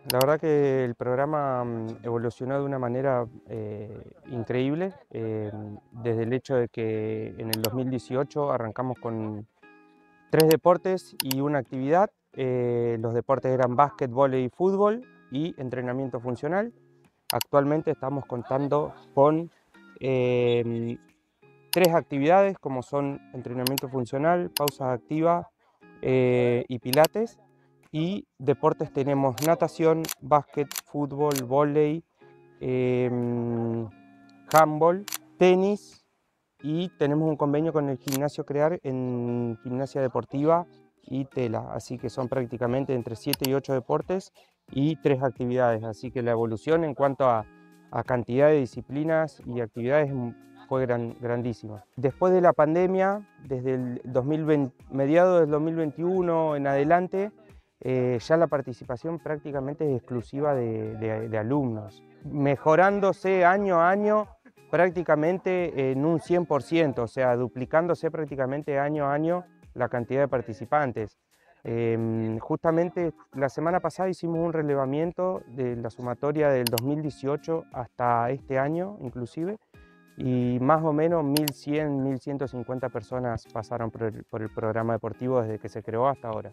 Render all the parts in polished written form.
La verdad que el programa evolucionó de una manera increíble, desde el hecho de que en el 2018 arrancamos con 3 deportes y una actividad. Los deportes eran básquet, vóley y fútbol y entrenamiento funcional. Actualmente estamos contando con eh, 3 actividades como son entrenamiento funcional, pausas activas y pilates. Y deportes tenemos natación, básquet, fútbol, vóley, handball, tenis y tenemos un convenio con el gimnasio Crear en gimnasia deportiva y tela, así que son prácticamente entre 7 y 8 deportes y 3 actividades, así que la evolución en cuanto a cantidad de disciplinas y actividades fue grandísima. Después de la pandemia, desde el 2020, mediados del 2021 en adelante, ya la participación prácticamente es exclusiva de alumnos, mejorándose año a año prácticamente en un 100%, o sea, duplicándose prácticamente año a año la cantidad de participantes. Justamente la semana pasada hicimos un relevamiento de la sumatoria del 2018 hasta este año inclusive, y más o menos 1100, 1150 personas pasaron por el programa deportivo desde que se creó hasta ahora.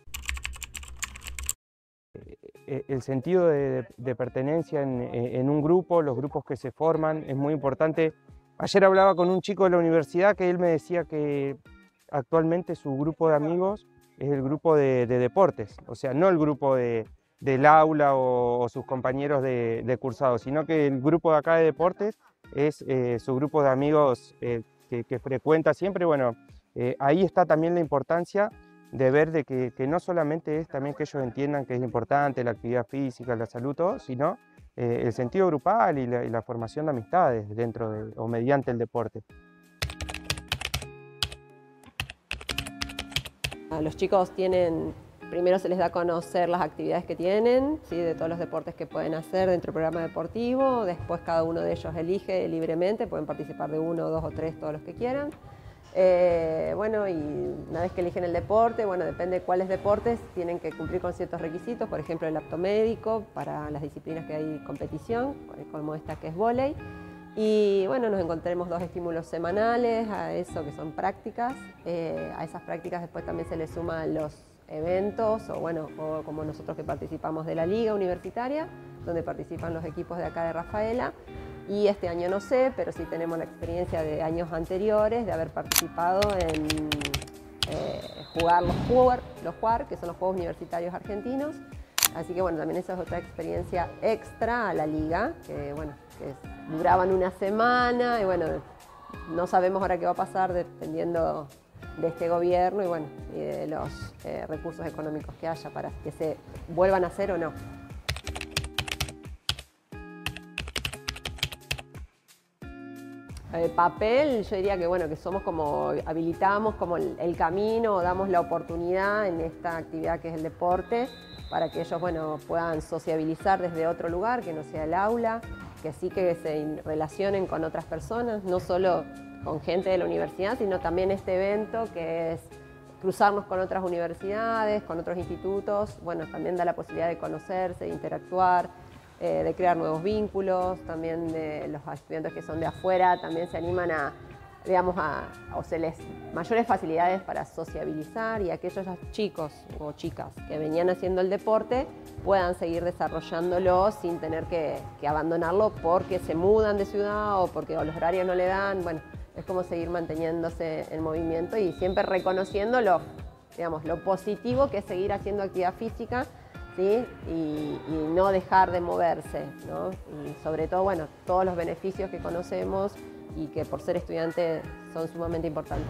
El sentido de pertenencia en un grupo, los grupos que se forman, es muy importante. Ayer hablaba con un chico de la universidad que él me decía que actualmente su grupo de amigos es el grupo de deportes, o sea, no el grupo del aula o sus compañeros de cursado, sino que el grupo de acá de deportes es su grupo de amigos que frecuenta siempre. Bueno, ahí está también la importancia de ver de que no solamente es también que ellos entiendan que es importante la actividad física, la salud, todo, sino el sentido grupal y la formación de amistades dentro o mediante el deporte. A los chicos primero se les da a conocer las actividades que tienen, ¿sí? De todos los deportes que pueden hacer dentro del programa deportivo. Después cada uno de ellos elige libremente, pueden participar de 1, 2 o 3, todos los que quieran. Bueno, y una vez que eligen el deporte, bueno, depende de cuáles deportes, tienen que cumplir con ciertos requisitos, por ejemplo el apto médico para las disciplinas que hay competición, como esta que es vóley. Y bueno, nos encontremos 2 estímulos semanales a eso que son prácticas. A esas prácticas después también se le suman los eventos, o como nosotros que participamos de la liga universitaria, donde participan los equipos de acá de Rafaela. Y este año no sé, pero sí tenemos la experiencia de años anteriores de haber participado en jugar los JUAR, que son los Juegos Universitarios Argentinos. Así que bueno, también esa es otra experiencia extra a la liga, que bueno, duraban una semana y bueno, no sabemos ahora qué va a pasar dependiendo de este gobierno y bueno, y de los recursos económicos que haya para que se vuelvan a hacer o no. El papel, yo diría que bueno, que somos como, habilitamos como el camino, damos la oportunidad en esta actividad que es el deporte, para que ellos bueno, puedan sociabilizar desde otro lugar, que no sea el aula, que sí que se relacionen con otras personas, no solo con gente de la universidad, sino también este evento que es cruzarnos con otras universidades, con otros institutos, bueno, también da la posibilidad de conocerse, de interactuar, de crear nuevos vínculos, también de los estudiantes que son de afuera, también se animan o se les mayores facilidades para sociabilizar y aquellos chicos o chicas que venían haciendo el deporte puedan seguir desarrollándolo sin tener que abandonarlo porque se mudan de ciudad o porque los horarios no le dan. Bueno, es como seguir manteniéndose en movimiento y siempre reconociendo lo positivo que es seguir haciendo actividad física, ¿sí? Y no dejar de moverse, ¿no? Y sobre todo, bueno, todos los beneficios que conocemos y que por ser estudiante son sumamente importantes.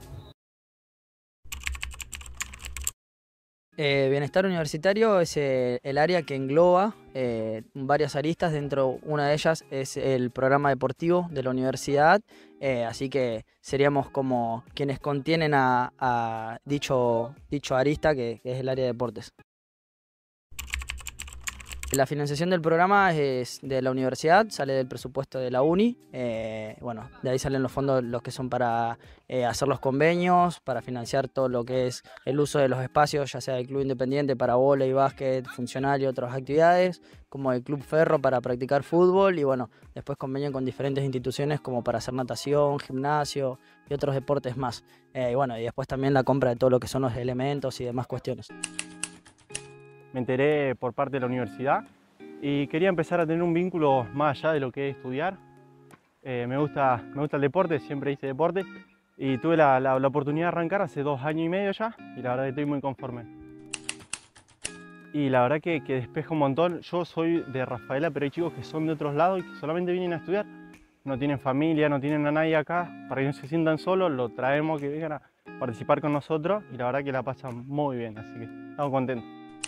Bienestar universitario es el área que engloba varias aristas. Una de ellas es el programa deportivo de la universidad, así que seríamos como quienes contienen a dicho arista que es el área de deportes. La financiación del programa es de la universidad, sale del presupuesto de la uni. Bueno, de ahí salen los fondos, los que son para hacer los convenios, para financiar todo lo que es el uso de los espacios, ya sea del club independiente para vóley, básquet, funcional y otras actividades, como el club Ferro para practicar fútbol, y bueno, después convenio con diferentes instituciones como para hacer natación, gimnasio y otros deportes más. Y bueno, y después también la compra de todo lo que son los elementos y demás cuestiones. Me enteré por parte de la universidad y quería empezar a tener un vínculo más allá de lo que es estudiar. Me gusta el deporte, siempre hice deporte y tuve la oportunidad de arrancar hace 2 años y medio ya y la verdad que estoy muy conforme. Y la verdad que despeja un montón. Yo soy de Rafaela, pero hay chicos que son de otros lados y que solamente vienen a estudiar. No tienen familia, no tienen a nadie acá, para que no se sientan solos, lo traemos que vengan a participar con nosotros y la verdad que la pasan muy bien, así que estamos contentos.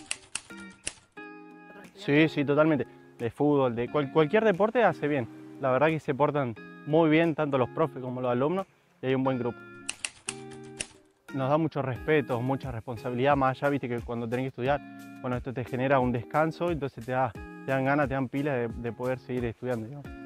Sí, totalmente. De fútbol, de cualquier deporte hace bien. La verdad que se portan muy bien, tanto los profes como los alumnos, y hay un buen grupo. Nos da mucho respeto, mucha responsabilidad, más allá, viste, que cuando tenés que estudiar, bueno, esto te genera un descanso, entonces te dan ganas, te dan pilas de poder seguir estudiando, digamos.